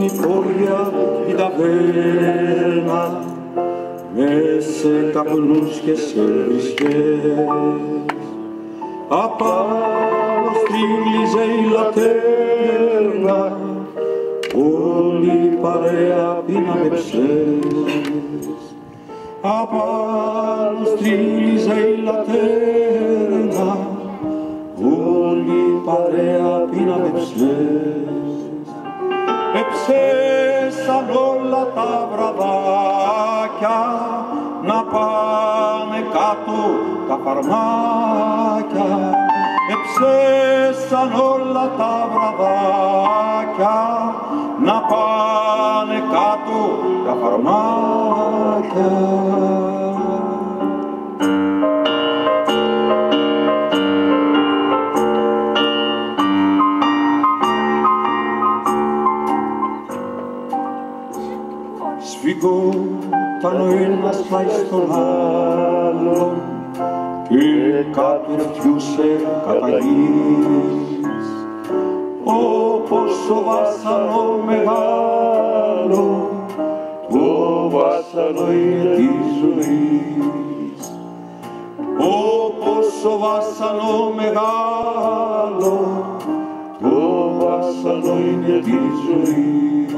υπόγεια την ταβέρνα με σε καπνούς και σε βρισκές. Απάνω στρίγλιζε η λατέρνα, όλη η παρέα πίναμε ψες. Απάνω στρίγλιζε η λατέρνα, όλη η παρέα πίναμε ψες. Εψέσαν όλα τα βραδάκια να πάνε κάτω τα φαρμάκια. Εψέσαν όλα τα βραδάκια να πάνε κάτω τα φαρμάκια. Σφιγγόταν ο ένας πάει στον άλλον και κάτω ρεφτιούσε κατά γης, όπως ο βάσανο μεγάλο, το βάσανο είναι της ζωής. Όπως ο βάσανο μεγάλο, το βάσανο είναι της ζωής.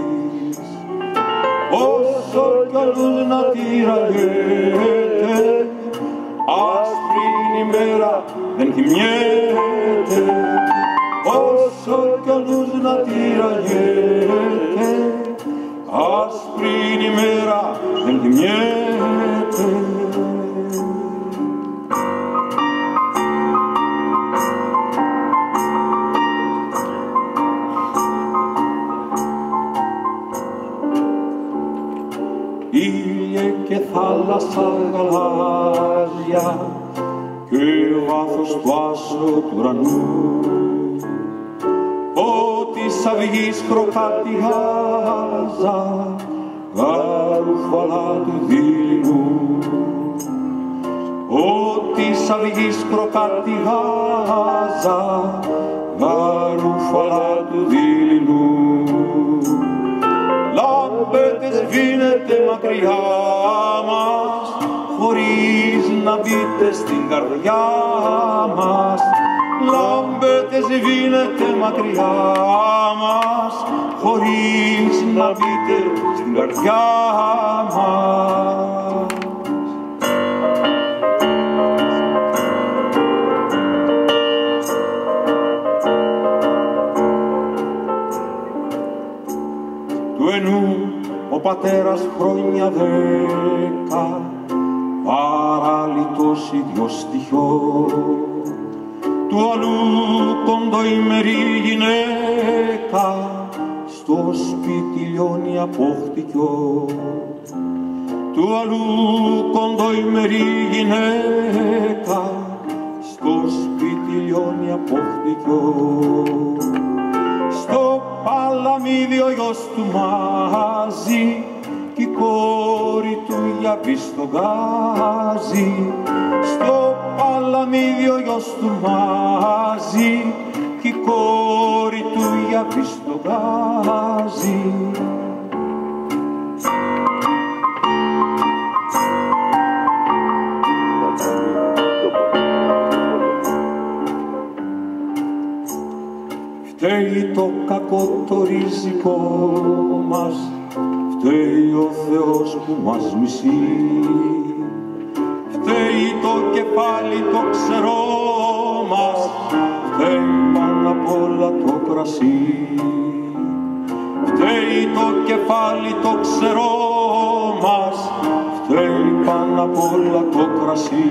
Όσο κι όλους να τυραγγέται, άσπρη είναι η μέρα, δεν κοιμιέται. Όσο κι όλους να τυραγγέται, άσπρη είναι η μέρα, δεν κοιμιέται. Ήλιε και θάλασσα γαλάζια και βάθος του άσου του ουρανού, ό,τι σ' αυγής κροκάτιγάζα γαρουφαλά του δειλινού. Ό,τι σ' αυγής κροκάτιγάζα γαρουφαλά του δειλινού. Λάμπετε σβήνετε μακριά μας, χωρίς να μπείτε στην καρδιά μας. Λάμπετε σβήνετε μακριά μας, χωρίς να μπείτε στην καρδιά μας. Του ενού ο πατέρας χρόνια 10, παράλυτος ιδιοστοιχιό. Του αλλού κοντοημερή γυναίκα, στο σπίτι λιώνει απόχτικιο. Του αλλού κοντοημερή γυναίκα, στο σπίτι λιώνει απόχτικιο. Στο παλαμίδι ο γιος του μάζει κι η κόρη του για στο γκάζι. Στο παλαμίδι ο γιος του μάζει κι η κόρη του για στο γκάζι. Φταίει το κακό το ριζικό μας, φταίει ο Θεός που μας μισεί. Φταίει το κεφάλι το ξερό μας, φταίει πάνω απ' όλα το κρασί. Φταίει το κεφάλι το ξερό μας, φταίει πάνω απ' όλα το κρασί.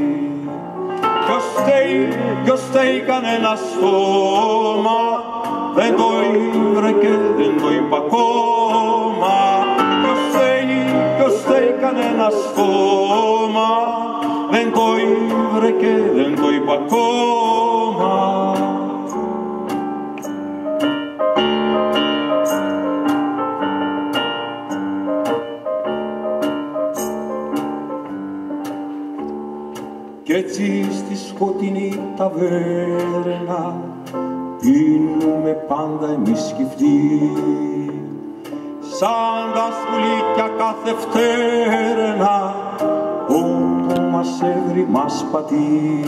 Ποιος φταίει κανένα στόμα, δεν το ήβρε και δεν το είπα ακόμα. Ποιος φταίει κανένα στόμα, δεν το ήβρε και δεν το είπα ακόμα. Κι έτσι στη σκοτεινή ταβέρνα πίνουμε πάντα εμείς σκυφτοί. σαν τα σκουλίκια κάθε φτέρνα, όπου μας έβρι μας πατεί.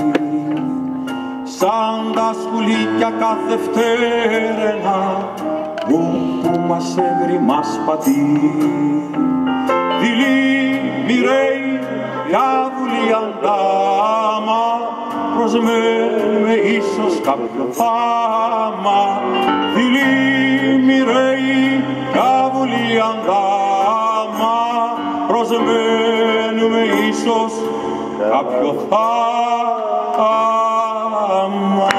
Σαν τα σκουλίκια κάθε φτέρνα, όπου μας έβρι μας πατεί. Δειλή μοιραίοι διάβολοι αντάμα, προσμένουμε ίσως κάποιο θάμα. Δειλή μοιραίοι διάβολοι αντάμα, προσμένουμε ίσως κάποιο θάμα.